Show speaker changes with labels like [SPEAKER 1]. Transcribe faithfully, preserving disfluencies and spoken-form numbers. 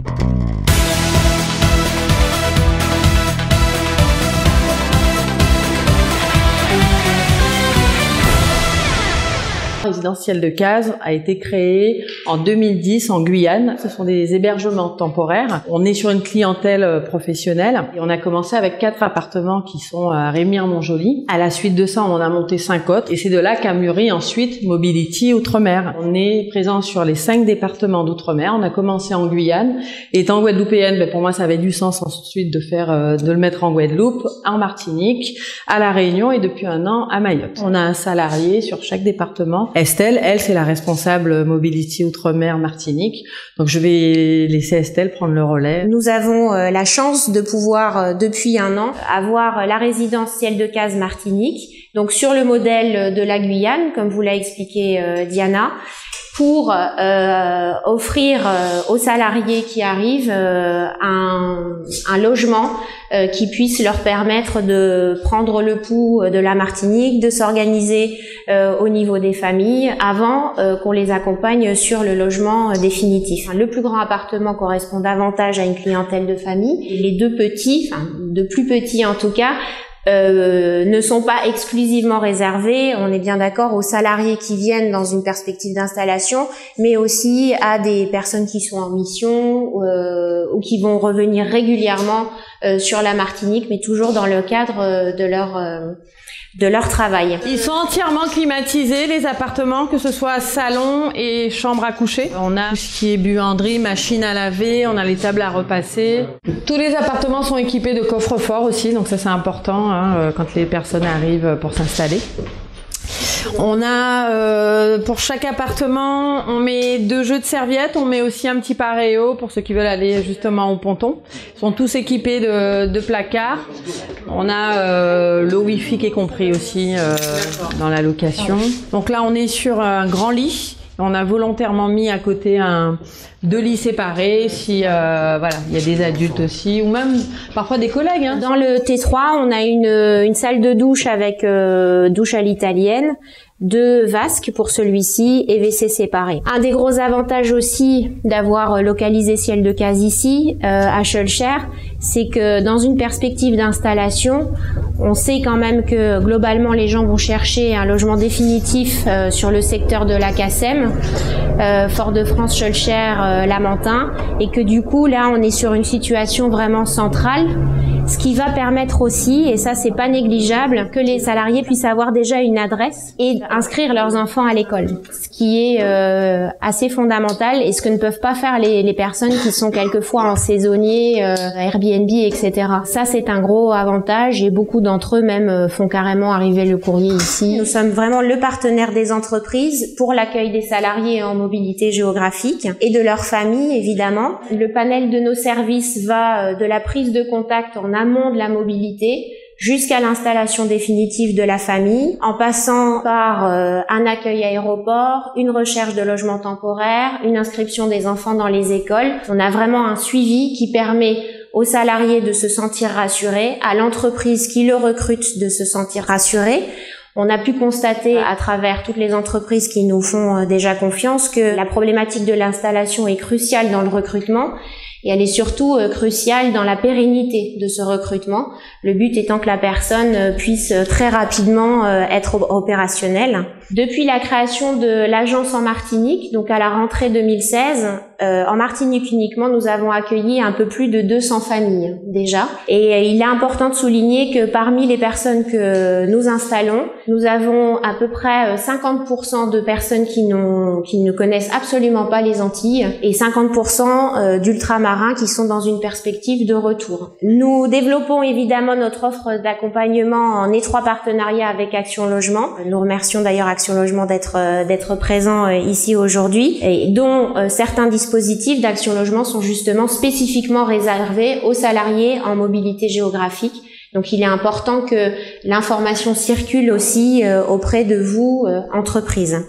[SPEAKER 1] Résidentiel de Cazes a été créé en deux mille dix en Guyane. Ce sont des hébergements temporaires. On est sur une clientèle professionnelle et on a commencé avec quatre appartements qui sont à Remire-Montjoly. À la suite de ça, on en a monté cinq autres et c'est de là qu'a mûri ensuite Mobility Outre-mer. On est présent sur les cinq départements d'Outre-mer. On a commencé en Guyane et étant guadeloupéenne, ben pour moi ça avait du sens ensuite de faire euh, de le mettre en Guadeloupe, en Martinique, à La Réunion et depuis un an à Mayotte. On a un salarié sur chaque département. Estelle, elle, c'est la responsable Mobility Outre-mer Martinique. Donc, je vais laisser Estelle prendre le relais.
[SPEAKER 2] Nous avons euh, la chance de pouvoir, euh, depuis un an, avoir euh, la résidentielle de Cazes Martinique, donc sur le modèle de la Guyane, comme vous l'a expliqué euh, Diana, pour euh, offrir euh, aux salariés qui arrivent euh, un, un logement euh, qui puisse leur permettre de prendre le pouls de la Martinique, de s'organiser euh, au niveau des familles avant euh, qu'on les accompagne sur le logement euh, définitif. Le plus grand appartement correspond davantage à une clientèle de famille. Les deux petits, enfin de plus petits en tout cas, Euh, ne sont pas exclusivement réservés, on est bien d'accord, aux salariés qui viennent dans une perspective d'installation, mais aussi à des personnes qui sont en mission euh, ou qui vont revenir régulièrement euh, sur la Martinique, mais toujours dans le cadre euh, de leur euh, de leur travail.
[SPEAKER 1] Ils sont entièrement climatisés, les appartements, que ce soit salon et chambre à coucher. On a tout ce qui est buanderie, machine à laver, on a les tables à repasser. Tous les appartements sont équipés de coffres-forts aussi, donc ça c'est important hein, quand les personnes arrivent pour s'installer. On a, euh, pour chaque appartement, on met deux jeux de serviettes, on met aussi un petit paréo pour ceux qui veulent aller justement au ponton. Ils sont tous équipés de, de placards. On a euh, le Wi-Fi qui est compris aussi euh, dans la location. Donc là, on est sur un grand lit. On a volontairement mis à côté un, deux lits séparés, si euh, voilà, il y a des adultes aussi, ou même parfois des collègues. Hein.
[SPEAKER 2] Dans le T trois, on a une, une salle de douche avec euh, douche à l'italienne, deux vasques pour celui-ci et W C séparés. Un des gros avantages aussi d'avoir localisé Ciel de Cazes ici, euh, à Schœlcher, c'est que dans une perspective d'installation, on sait quand même que globalement les gens vont chercher un logement définitif euh, sur le secteur de la C A S E M, euh, Fort-de-France, Schœlcher, euh, Lamentin, et que du coup là on est sur une situation vraiment centrale, ce qui va permettre aussi, et ça c'est pas négligeable, que les salariés puissent avoir déjà une adresse et inscrire leurs enfants à l'école, ce qui est euh, assez fondamental et ce que ne peuvent pas faire les, les personnes qui sont quelquefois en saisonnier, euh, Airbnb, et cetera. Ça c'est un gros avantage et beaucoup d'entre eux même euh, font carrément arriver le courrier ici. Nous sommes vraiment le partenaire des entreprises pour l'accueil des salariés en mobilité géographique et de leurs familles évidemment. Le panel de nos services va euh, de la prise de contact en amont de la mobilité jusqu'à l'installation définitive de la famille, en passant par euh, un accueil aéroport, une recherche de logement temporaire, une inscription des enfants dans les écoles. On a vraiment un suivi qui permet aux salariés de se sentir rassurés, à l'entreprise qui le recrute de se sentir rassuré. On a pu constater à travers toutes les entreprises qui nous font déjà confiance que la problématique de l'installation est cruciale dans le recrutement. Et elle est surtout euh, cruciale dans la pérennité de ce recrutement, le but étant que la personne euh, puisse euh, très rapidement euh, être opérationnelle. Depuis la création de l'agence en Martinique, donc à la rentrée deux mille seize, euh, en Martinique uniquement, nous avons accueilli un peu plus de deux cents familles déjà. Et euh, il est important de souligner que parmi les personnes que nous installons, nous avons à peu près cinquante pour cent de personnes qui, n'ont, qui ne connaissent absolument pas les Antilles et cinquante pour cent euh, d'ultramarins qui sont dans une perspective de retour. Nous développons évidemment notre offre d'accompagnement en étroit partenariat avec Action Logement. Nous remercions d'ailleurs Action Logement d'être d'être présent ici aujourd'hui, et dont certains dispositifs d'Action Logement sont justement spécifiquement réservés aux salariés en mobilité géographique. Donc il est important que l'information circule aussi auprès de vous, entreprises.